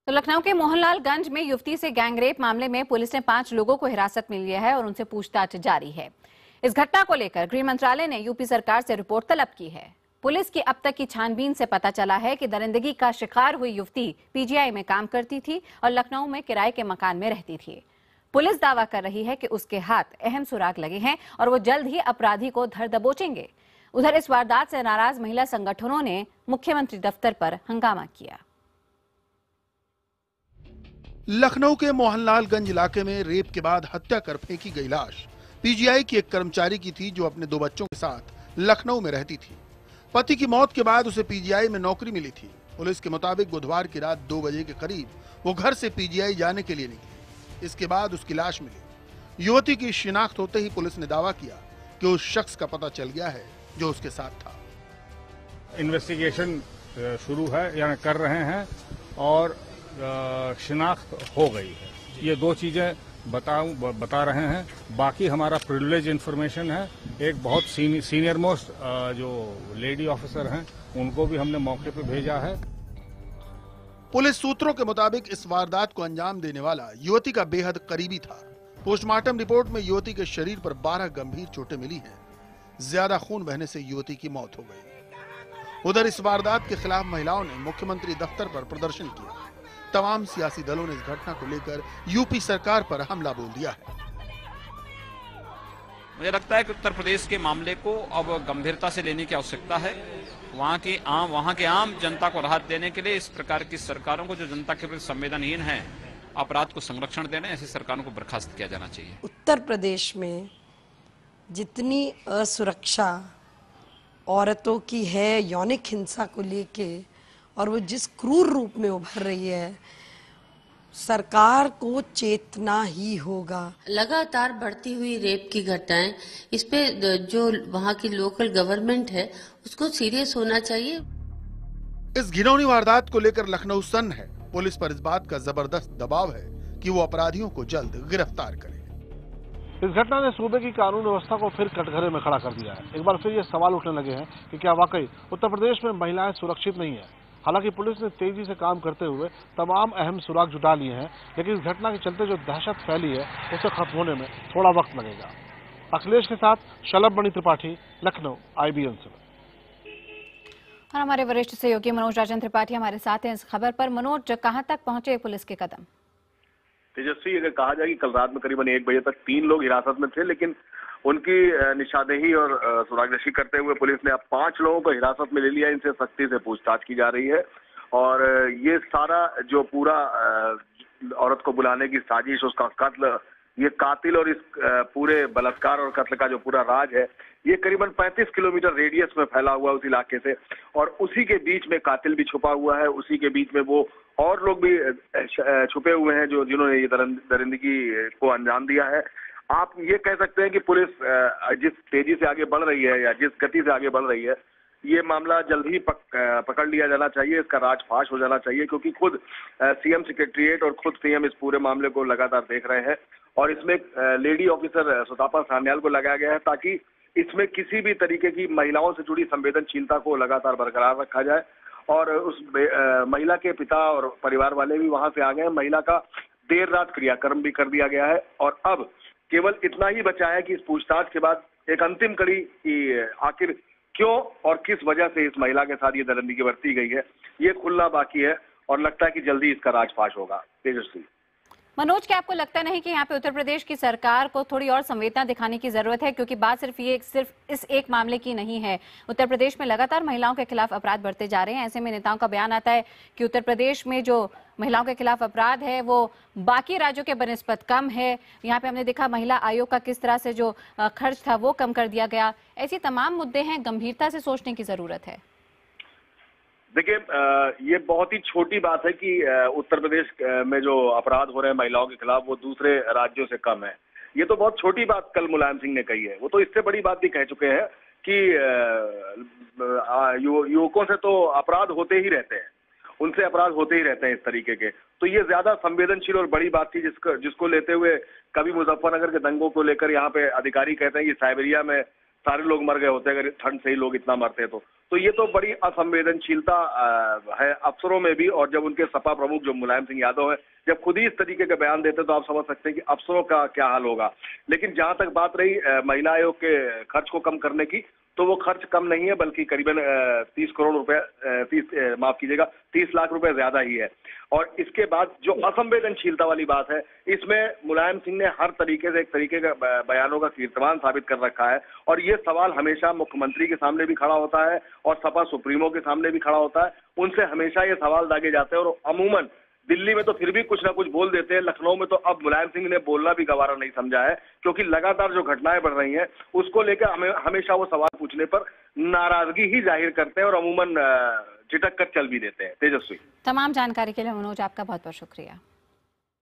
तो लखनऊ के मोहनलालगंज में युवती से गैंगरेप मामले में पुलिस ने 5 लोगों को हिरासत में लिया है और उनसे पूछताछ जारी है। इस घटना को लेकर गृह मंत्रालय ने यूपी सरकार से रिपोर्ट तलब की है। पुलिस की अब तक की छानबीन से पता चला है कि दरिंदगी का शिकार हुई युवती पीजीआई में काम करती थी और लखनऊ में किराए के मकान में रहती थी। पुलिस दावा कर रही है कि उसके हाथ अहम सुराग लगे हैं और वो जल्द ही अपराधी को धर दबोचेंगे। उधर इस वारदात से नाराज महिला संगठनों ने मुख्यमंत्री दफ्तर पर हंगामा किया। लखनऊ के मोहनलालगंज इलाके में रेप के बाद हत्या कर फेंकी गई लाश पीजीआई की एक कर्मचारी की थी, जो अपने 2 बच्चों के साथ लखनऊ में रहती थी। पति की मौत के बाद उसे पीजीआई में नौकरी मिली थी। पुलिस के मुताबिक बुधवार की रात 2 बजे के करीब वो घर से पीजीआई जाने के लिए निकली। इसके बाद उसकी लाश मिली। युवती की शिनाख्त होते ही पुलिस ने दावा किया कि उस शख्स का पता चल गया है जो उसके साथ था। इन्वेस्टिगेशन शुरू है या कर रहे हैं और शिनाख्त हो गई है। ये 2 चीजें बता रहे हैं। बाकी हमारा प्रिविलेज इन्फॉर्मेशन है। एक बहुत सीनियर मोस्ट जो लेडी ऑफिसर हैं उनको भी हमने मौके पे भेजा है। पुलिस सूत्रों के मुताबिक इस वारदात को अंजाम देने वाला युवती का बेहद करीबी था। पोस्टमार्टम रिपोर्ट में युवती के शरीर पर 12 गंभीर चोटें मिली हैं। ज्यादा खून बहने से युवती की मौत हो गई। उधर इस वारदात के खिलाफ महिलाओं ने मुख्यमंत्री दफ्तर पर प्रदर्शन किया। तमाम सियासी दलों ने इस घटना को लेकर यूपी सरकार पर हमला बोल दिया है। मुझे लगता है कि उत्तर प्रदेश के मामले को अब गंभीरता से लेने की आवश्यकता है। वहां के आम जनता को राहत देने के लिए इस प्रकार की सरकारों को, जो जनता के प्रति संवेदनहीन है, अपराध को संरक्षण देने, ऐसी सरकारों को बर्खास्त किया जाना चाहिए। उत्तर प्रदेश में जितनी असुरक्षा औरतों की है यौनिक हिंसा को लेके, और वो जिस क्रूर रूप में उभर रही है, सरकार को चेतना ही होगा। लगातार बढ़ती हुई रेप की घटनाएं, इस पे जो वहाँ की लोकल गवर्नमेंट है उसको सीरियस होना चाहिए। इस घिनौनी वारदात को लेकर लखनऊ सन्न है। पुलिस पर इस बात का जबरदस्त दबाव है कि वो अपराधियों को जल्द गिरफ्तार करे। इस घटना ने सूबे की कानून व्यवस्था को फिर कटघरे में खड़ा कर दिया है। एक बार फिर ये सवाल उठने लगे हैं कि क्या वाकई उत्तर प्रदेश में महिलाएं सुरक्षित नहीं है। हालांकि पुलिस ने तेजी से काम करते हुए तमाम अहम सुराग जुटा लिए हैं, लेकिन इस घटना के चलते जो दहशत फैली है उसे खत्म होने में थोड़ा वक्त लगेगा। अखिलेश के साथ शलभ मणि त्रिपाठी, लखनऊ, IBN से। और हमारे वरिष्ठ सहयोगी मनोज राजन त्रिपाठी हमारे साथ हैं इस खबर पर। मनोज, कहां तक पहुंचे पुलिस के कदम? तेजस्वी, अगर कहा जाए कि कल रात में करीबन 1 बजे तक 3 लोग हिरासत में थे, लेकिन उनकी निशानदेही और सुरागदर्शी करते हुए पुलिस ने अब 5 लोगों को हिरासत में ले लिया। इनसे सख्ती से पूछताछ की जा रही है और ये सारा जो पूरा औरत को बुलाने की साजिश, उसका कत्ल, ये कातिल और इस पूरे बलात्कार और कत्ल का जो पूरा राज है, ये करीबन 35 किलोमीटर रेडियस में फैला हुआ है उस इलाके से। और उसी के बीच में कातिल भी छुपा हुआ है, उसी के बीच में वो और लोग भी छुपे हुए हैं जिन्होंने ये दरिंदगी को अंजाम दिया है। आप ये कह सकते हैं कि पुलिस जिस तेजी से आगे बढ़ रही है या जिस गति से आगे बढ़ रही है, ये मामला जल्द ही पकड़ लिया जाना चाहिए, इसका राजफाश हो जाना चाहिए, क्योंकि खुद सीएम सेक्रेटरीट और खुद सीएम इस पूरे मामले को लगातार देख रहे हैं। और इसमें लेडी ऑफिसर सुतापा सान्याल को लगाया गया है ताकि इसमें किसी भी तरीके की महिलाओं से जुड़ी संवेदनशीलता को लगातार बरकरार रखा जाए। और उस महिला के पिता और परिवार वाले भी वहां से आ गए हैं। महिला का देर रात क्रियाक्रम भी कर दिया गया है और अब केवल इतना ही बचा है कि इस पूछताछ के बाद एक अंतिम कड़ी की आखिर क्यों और किस वजह से इस महिला के साथ ये दरिंदगी बरती गई है, ये खुलना बाकी है और लगता है कि जल्दी इसका राजफाश होगा। तेजस्वी। मनोज, क्या आपको लगता नहीं कि यहाँ पे उत्तर प्रदेश की सरकार को थोड़ी और संवेदना दिखाने की जरूरत है, क्योंकि बात सिर्फ इस एक मामले की नहीं है। उत्तर प्रदेश में लगातार महिलाओं के खिलाफ अपराध बढ़ते जा रहे हैं। ऐसे में नेताओं का बयान आता है कि उत्तर प्रदेश में जो महिलाओं के खिलाफ अपराध है वो बाकी राज्यों के बनिस्बत कम है। यहाँ पे हमने देखा महिला आयोग का किस तरह से जो खर्च था वो कम कर दिया गया। ऐसी तमाम मुद्दे हैं, गंभीरता से सोचने की जरूरत है। देखिए, ये बहुत ही छोटी बात है कि उत्तर प्रदेश में जो अपराध हो रहे हैं महिलाओं के खिलाफ वो दूसरे राज्यों से कम है। ये तो बहुत छोटी बात कल मुलायम सिंह ने कही है। वो तो इससे बड़ी बात भी कह चुके हैं कि युवकों से तो अपराध होते ही रहते हैं, उनसे अपराध होते ही रहते हैं इस तरीके के। तो ये ज्यादा संवेदनशील और बड़ी बात थी जिसको लेते हुए कभी मुजफ्फरनगर के दंगों को लेकर यहाँ पे अधिकारी कहते हैं कि साइबेरिया में सारे लोग मर गए होते अगर ठंड से ही लोग इतना मरते तो ये तो बड़ी असंवेदनशीलता है अफसरों में भी। और जब उनके सपा प्रमुख जो मुलायम सिंह यादव है जब खुद ही इस तरीके के बयान देते तो आप समझ सकते हैं कि अफसरों का क्या हाल होगा। लेकिन जहां तक बात रही महिला आयोग के खर्च को कम करने की, तो वो खर्च कम नहीं है बल्कि करीबन 30 करोड़ रुपए 30 लाख रुपए ज्यादा ही है। और इसके बाद जो असंवेदनशीलता वाली बात है, इसमें मुलायम सिंह ने हर तरीके से एक तरीके का बयानों का कीर्तमान साबित कर रखा है। और ये सवाल हमेशा मुख्यमंत्री के सामने भी खड़ा होता है और सपा सुप्रीमो के सामने भी खड़ा होता है। उनसे हमेशा ये सवाल दागे जाते हैं और अमूमन दिल्ली में तो फिर भी कुछ ना कुछ बोल देते हैं। लखनऊ में तो अब मुलायम सिंह ने बोलना भी गवारा नहीं समझा है, क्योंकि लगातार जो घटनाएं बढ़ रही हैं उसको लेकर हमेशा वो सवाल पूछने पर नाराजगी ही जाहिर करते हैं और अमूमन झिटक कर चल भी देते हैं। तेजस्वी, तमाम जानकारी के लिए मनोज आपका बहुत बहुत शुक्रिया।